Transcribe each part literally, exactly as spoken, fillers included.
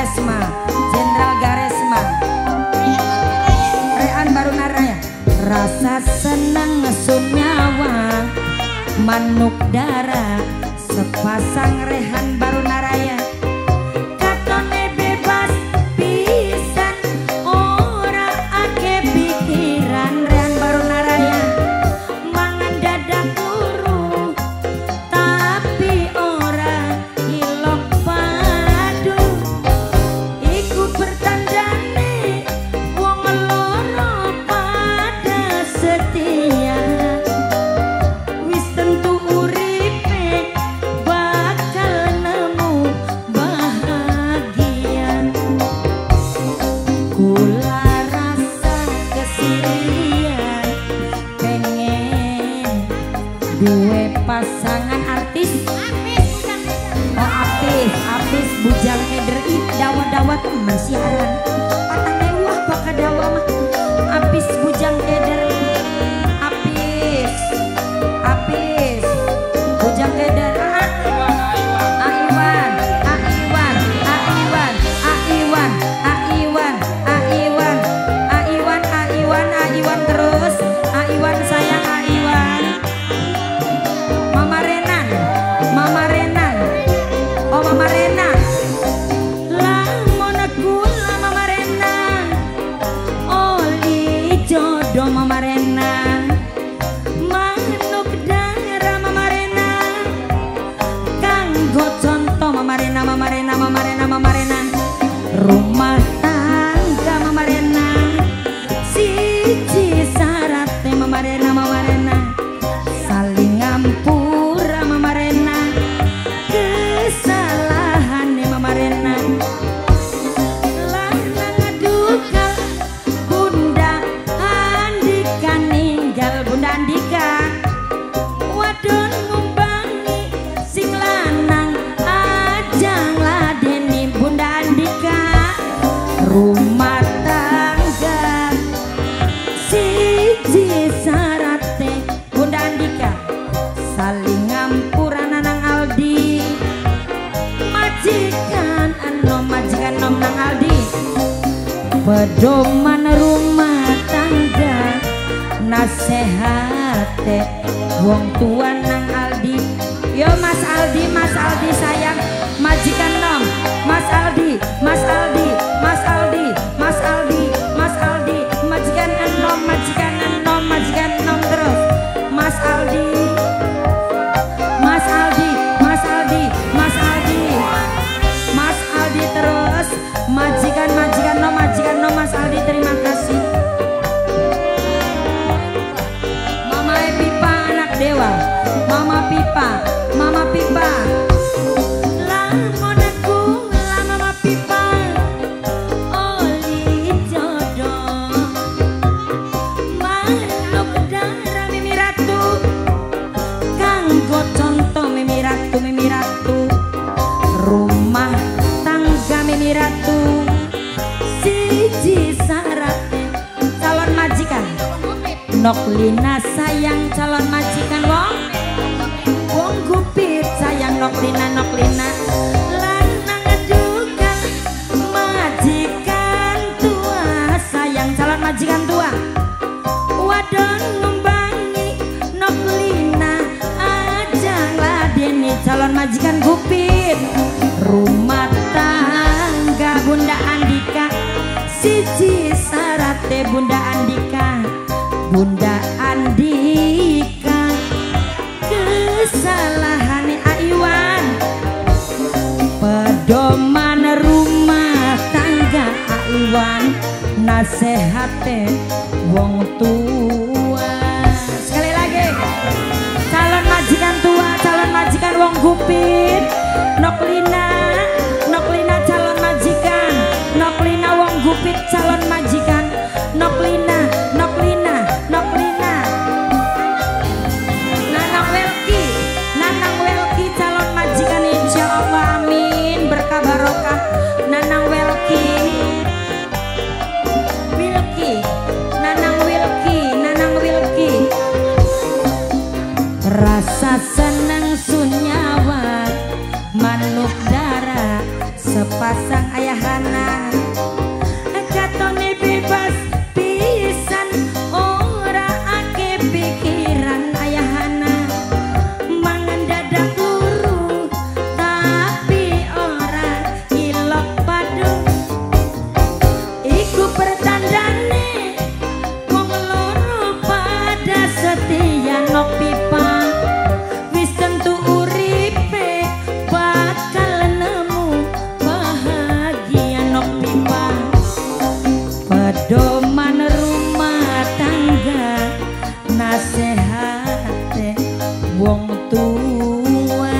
Garesma, Jenderal Garesma. Rean baru naraya. Rasa senang sunyawa manuk darah sepasang Rehan baru naraya. Katone bebas pisan ora ake pikiran Rehan baru naraya. Mangan dadak turu tapi ora ilok padu. Iku bertandane wong loro pada setia. Wis tentu uripe bakal nemu bahagian. Kula rasa kesirian pengen duwe pasangan artis. Oh apis, apis bujang eder ih dawa-dawa teman siaran. Patah mewah bakal dawa mah. Apis bujang eder. Apis. Apis. Bujang eder. Ah, Aiwan, Aiwan, Aiwan, Aiwan, Aiwan, Aiwan, Aiwan, Aiwan, Aiwan terus. Aiwan sayang Aiwan. Mama Renan, Mama Renan. Oh Mama Renan. Lamun kula Mama Renan. Oli jodoh Mama Renan. Manuk darah Mama Renan. Kanggo contoh Mama Renan, Mama Renan, Mama Renan, Mama Renan. Rumah tangga Mama Renan. Siji syaratnya Mama Renan, Mama Renan. Saling ngampura Mama Renan. Kesalahannya Mama Renan. Lanang aduka Bunda Andika ninggal Bunda Andika. Wadon ngumbangi sing lanang ajang ladeni Bunda Andika. Rumah tangga siji sarate Bunda Andika. Saling ngampura Nanang Aldi. Majikan anom majikan nom Nang Aldi. Pedoman rumah tangga nasehate wong tua Nang Aldi. Yo Mas Aldi, Mas Aldi sayang majikan nom. Mas Aldi, Mas Aldi, Mas Aldi, Mas Aldi, Mas Aldi, majikan enom, majikan enom, majikan enom terus. Mas Aldi, Mas Aldi, Mas Aldi, Mas Aldi, Mas Aldi terus. Majikan, majikan nom, majikan nom, Mas Aldi terima kasih. Mama Pipa anak dewa, Mama Pipa, Mama Pipa. Lamun aku lah Mama Pipa. Oli jodoh manuk darah Mimi Ratu. Kanggo contoh Mimi Ratu, Mimi Ratu. Rumah tangga Mimi Ratu. Siji syaratnya calon majikan. Noklina sayang calon majikan wong. Wong gupit sayang Noklina, Noklina. Lanang adukan majikan tua sayang calon majikan tua. Wadon ngumbangi Noklina ajang ladeni calon majikan gupit. Rumah tangga Bunda Andika. Siji sarate Bunda Andika. Bunda Andika. Kesalahannya Aiwan. Pedoman rumah tangga Aiwan. Nasehate wong tua. Sekali lagi. Calon majikan tua, calon majikan wong gupit. Noklina, Noklina calon majikan. Noklina wong gupit calon majikan. Noklina, Noklina, Noklina. Nanang Welki, Nanang Welki calon majikan insya Allah amin berkah barokah. Nanang Welki, Wilki, Nanang Wilki, Nanang Wilki. Rasa senang sunyawa manuk ayahana katone bebas pisan ora ake pikiran ayahana mangan dadak luru tapi ora ilok padu iku pertandane wong loro pada setia nok pipa wis tentu uripe bakal nemu bahagia nok pipa pedoman rumah tangga nasehate wong tua.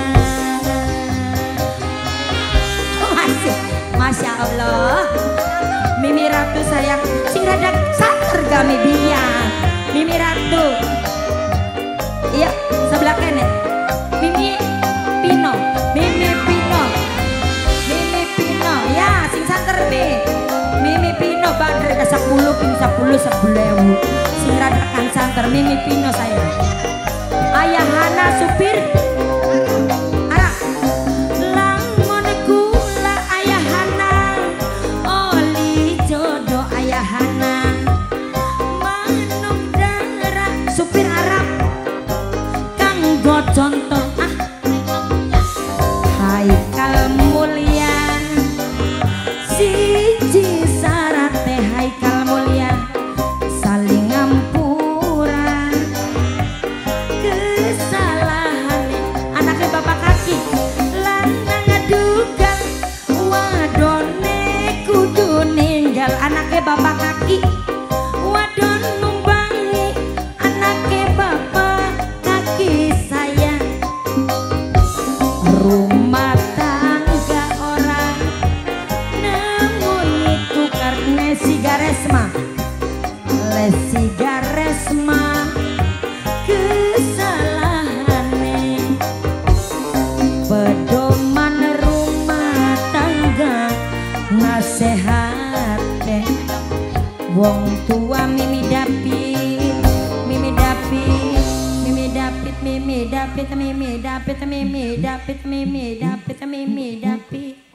Masya, Masya Allah Mimi Ratu sayang sing rada santer kami biang Mimi Ratu iya sebelah kene Mimi Pino Mimi Pino Mimi Pino ya sing santer nih Mimi Pino badre ke sepuluh ping sepuluh sebelah sing rada kan santer Mimi Pino sayang ayahana supir arah lamun gula ayahana oli jodoh ayahana manuk darah supir Arab kanggo contoh ah Haikal mulia siji sarate Haikal mulia saling ngampura kesalahan anaknya bapak kaki lanang ngadugan wadone kudu ninggal anaknya bapak kaki wadon numbangi anaknya bapak kaki saya rumah tangga orang namun itu karena sigaresma lesi garesma kesalahane pedoman rumah tangga nasehate wong tua Mimi Dapit Mimi Dapit Mimi Dapit Mimi Dapit Mimi Dapit Mimi Dapit Mimi Dapit Mimi Dapit